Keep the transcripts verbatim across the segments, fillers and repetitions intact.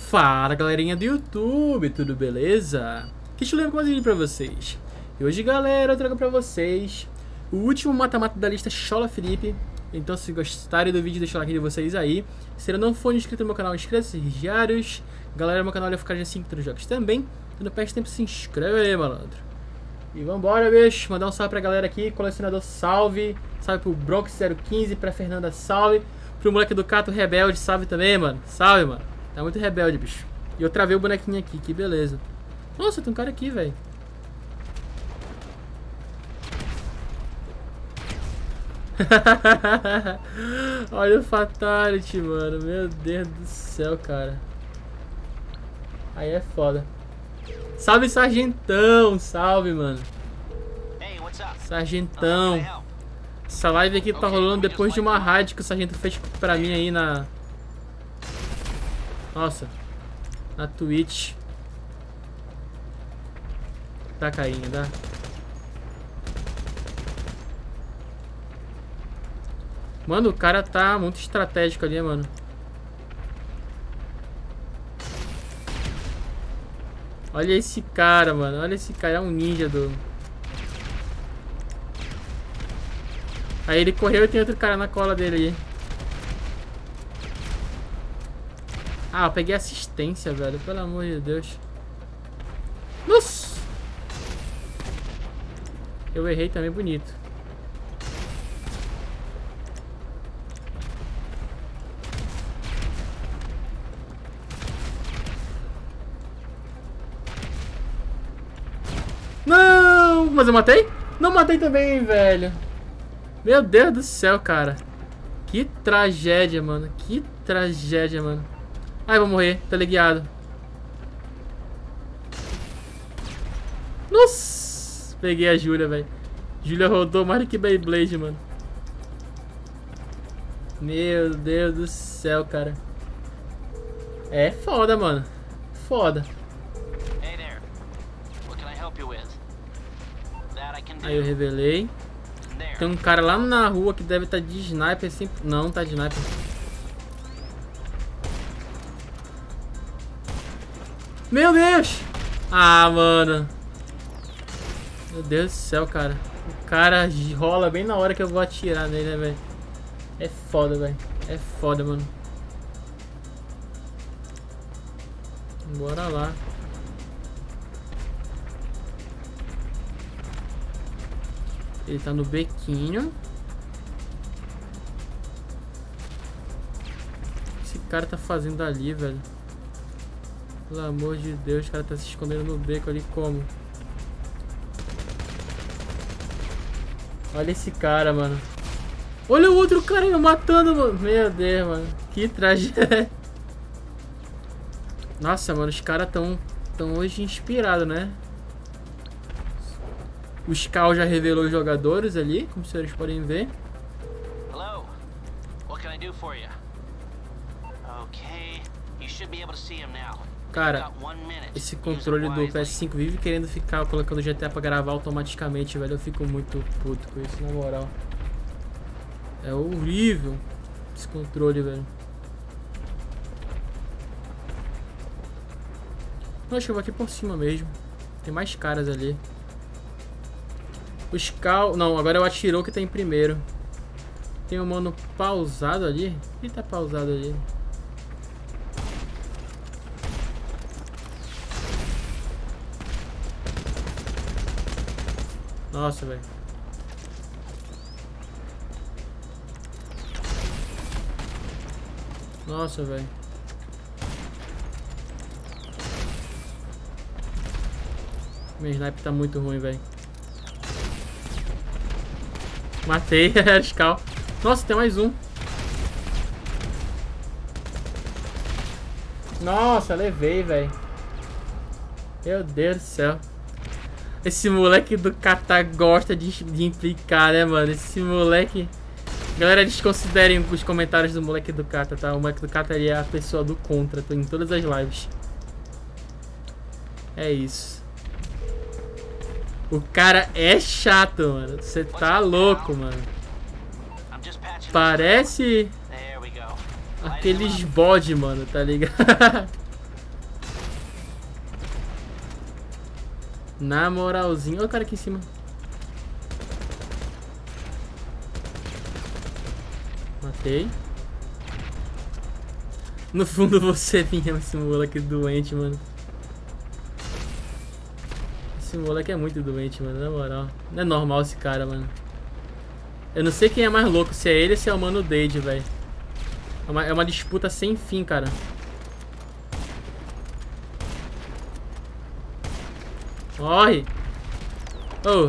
Fala galerinha do YouTube, tudo beleza? Deixa eu ler mais um vídeo pra vocês. E hoje galera, eu trago pra vocês o último mata-mata da lista Chola Felipe. Então se gostarem do vídeo, deixa o like de vocês aí. Se ainda não for inscrito no meu canal, inscreva-se diários. Galera, meu canal vai ficar assim com os jogos também. Então não perde tempo, se inscreve aí, malandro. E vambora, bicho. Mandar um salve pra galera aqui. Colecionador, salve. Salve pro Bronx zero quinze, pra Fernanda, salve. Pro moleque do Cato Rebelde, salve também, mano. Salve, mano. Tá muito rebelde, bicho. E eu travei o bonequinho aqui, que beleza. Nossa, tem um cara aqui, velho. Olha o Fatality, mano. Meu Deus do céu, cara. Aí é foda. Salve, Sargentão. Salve, mano. Sargentão. Essa live aqui tá rolando depois de uma raid que o Sargento fez pra mim aí na... Nossa. Na Twitch. Tá caindo, tá? Mano, o cara tá muito estratégico ali, mano. Olha esse cara, mano. Olha esse cara. É um ninja do... Aí ele correu e tem outro cara na cola dele aí. Ah, eu peguei assistência, velho. Pelo amor de Deus. Nossa! Eu errei também bonito. Não! Mas eu matei? Não matei também, velho. Meu Deus do céu, cara. Que tragédia, mano. Que tragédia, mano. Ai, vou morrer. Teleguiado. Nossa! Peguei a Júlia, velho. Júlia rodou mais do que Beyblade, mano. Meu Deus do céu, cara. É foda, mano. Foda. Aí eu revelei. Tem um cara lá na rua que deve estar de sniper assim. Não, tá de sniper. Meu Deus! Ah, mano. Meu Deus do céu, cara. O cara rola bem na hora que eu vou atirar nele, né, velho? É foda, velho. É foda, mano. Bora lá. Ele tá no bequinho. O que esse cara tá fazendo ali, velho? Pelo amor de Deus, o cara tá se escondendo no beco ali como? Olha esse cara, mano. Olha o outro cara me matando, mano. Meu Deus, mano. Que tragédia. Nossa, mano, os caras tão, tão hoje inspirados, né? O Scal já revelou os jogadores ali, como vocês podem ver. Hello. What can I do for you? Okay. You should be able to see him now. Cara, esse controle do P S cinco vive querendo ficar colocando G T A pra gravar automaticamente, velho. Eu fico muito puto com isso, na moral. É horrível esse controle, velho. Eu acho que eu vou aqui por cima mesmo. Tem mais caras ali. O Scal... Não, agora é o Atirou que tá em primeiro. Tem um mano pausado ali. Ele tá pausado ali. Nossa, velho. Nossa, velho. Meu sniper tá muito ruim, velho. Matei, era Scal. Nossa, tem mais um. Nossa, levei, velho. Meu Deus do céu. Esse moleque do Kata gosta de, de implicar, né, mano? Esse moleque... Galera, desconsiderem os comentários do moleque do Kata, tá? O moleque do Kata é a pessoa do contra, tô em todas as lives. É isso. O cara é chato, mano. Você tá louco, mano. Parece aqueles bode, mano, tá ligado? Na moralzinha. Olha o cara aqui em cima. Matei. No fundo você vinha, esse moleque doente, mano. Esse moleque é muito doente, mano, na moral. Não é normal esse cara, mano. Eu não sei quem é mais louco, se é ele ou se é o Mano Dade, velho. É uma, é uma disputa sem fim, cara. Morre! Oh.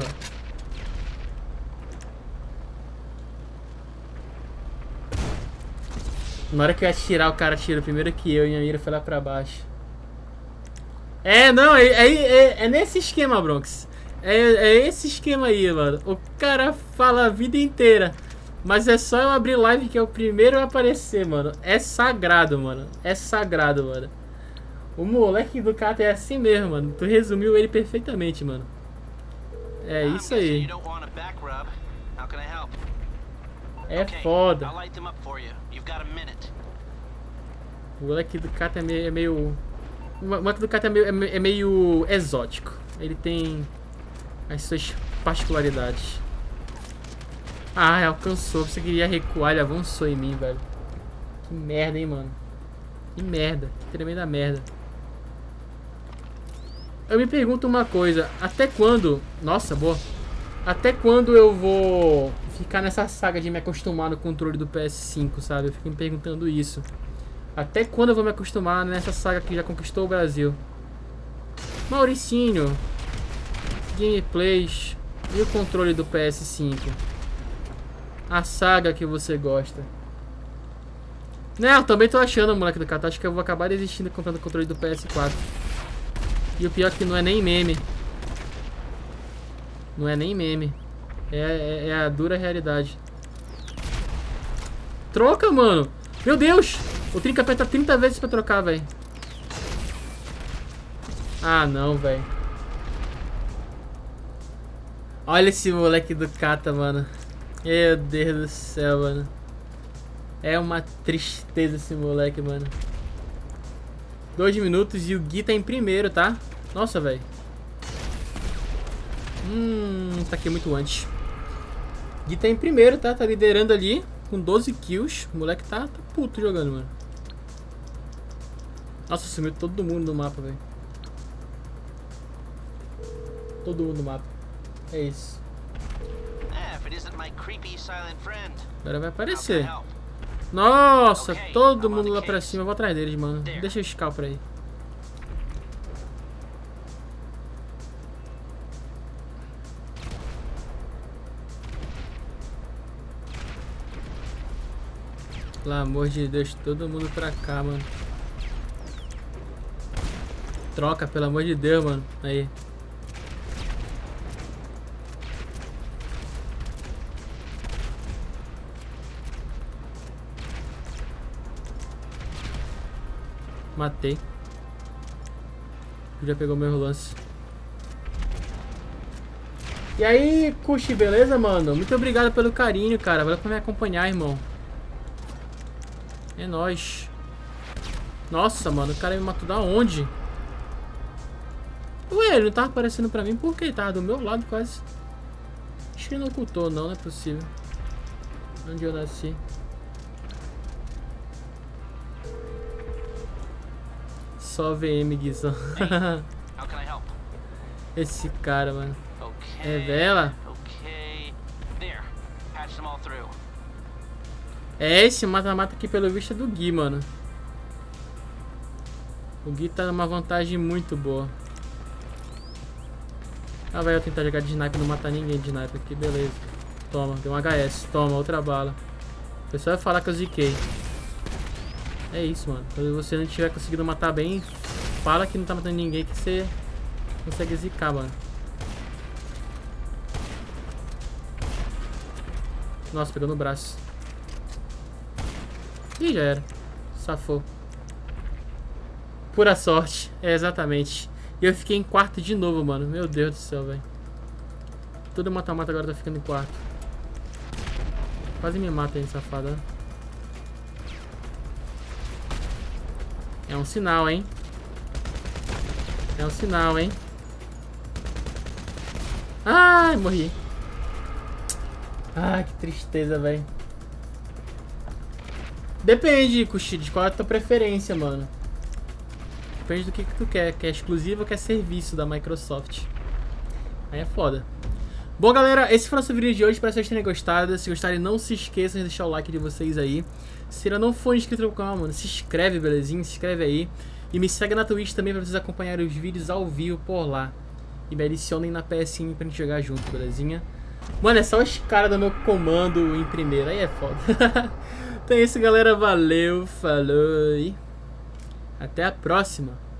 Na hora que eu ia atirar, o cara atira primeiro que eu e a mira foi lá pra baixo. É, não, é, é, é, é nesse esquema, Bronx. É, é esse esquema aí, mano. O cara fala a vida inteira. Mas é só eu abrir live que é o primeiro a aparecer, mano. É sagrado, mano. É sagrado, mano. O moleque do Kata é assim mesmo, mano. Tu resumiu ele perfeitamente, mano. É isso aí. É foda. O moleque do Kata é meio... É meio... O moleque do Kata é meio, é meio exótico. Ele tem as suas particularidades. Ah, alcançou. Você queria recuar, ele avançou em mim, velho. Que merda, hein, mano. Que merda. Que tremenda merda. Eu me pergunto uma coisa. Até quando... Nossa, boa. Até quando eu vou ficar nessa saga de me acostumar no controle do P S cinco, sabe? Eu fico me perguntando isso. Até quando eu vou me acostumar nessa saga que já conquistou o Brasil? Mauricinho. Gameplays. E o controle do P S cinco? A saga que você gosta. Né, eu também tô achando, moleque do Kata. Acho que eu vou acabar desistindo comprando o controle do P S quatro. E o pior é que não é nem meme. Não é nem meme. É, é, é a dura realidade. Troca, mano. Meu Deus. O trinca aperta trinta vezes pra trocar, velho. Ah, não, velho. Olha esse moleque do Kata, mano. Meu Deus do céu, mano. É uma tristeza esse moleque, mano. Dois minutos e o Gui tá em primeiro, tá? Nossa, velho. Hum, tá aqui muito antes. Gui tá em primeiro, tá? Tá liderando ali com doze kills. O moleque tá, tá puto jogando, mano. Nossa, sumiu todo mundo do mapa, velho. Todo mundo do mapa. É isso. Agora vai aparecer. Nossa, todo mundo lá pra cima. Eu vou atrás deles, mano. Deixa o scalper aí. Pelo amor de Deus, todo mundo pra cá, mano. Troca, pelo amor de Deus, mano. Aí. Matei. Já pegou meu lance. E aí, Kushi, beleza, mano? Muito obrigado pelo carinho, cara. Valeu por me acompanhar, irmão. É nóis. Nossa, mano, o cara me matou da onde? Ué, ele não tava aparecendo pra mim porque ele tava do meu lado quase. Acho que ele não ocultou, não, não é possível. Onde eu nasci? Só V M, Guizão. Esse cara, mano. É vela? É esse mata-mata aqui pelo visto é do Gui, mano. O Gui tá numa vantagem muito boa. Ah, vai eu tentar jogar de sniper e não matar ninguém de sniper aqui, beleza. Toma, deu um H S. Toma, outra bala. O pessoal vai falar que eu ziquei. É isso, mano. Quando você não tiver conseguido matar bem, fala que não tá matando ninguém que você consegue zicar, mano. Nossa, pegou no braço. Ih, já era. Safou. Pura sorte. É, exatamente. E eu fiquei em quarto de novo, mano. Meu Deus do céu, velho. Todo mata-mata agora tá ficando em quarto. Quase me mata aí, safada. É um sinal, hein? É um sinal, hein? Ai, morri. Ai, que tristeza, velho. Depende, Cuxi, de qual é a tua preferência, mano. Depende do que, que tu quer. Quer exclusivo ou quer serviço da Microsoft. Aí é foda. Bom, galera, esse foi o nosso vídeo de hoje. Espero que vocês tenham gostado. Se gostarem, não se esqueçam de deixar o like de vocês aí. Se ainda não for inscrito no canal, mano, se inscreve, belezinha? Se inscreve aí. E me segue na Twitch também pra vocês acompanharem os vídeos ao vivo por lá. E me adicionem na P S N pra gente jogar junto, belezinha? Mano, é só os caras do meu comando em primeiro. Aí é foda. Então é isso, galera. Valeu, falou e até a próxima.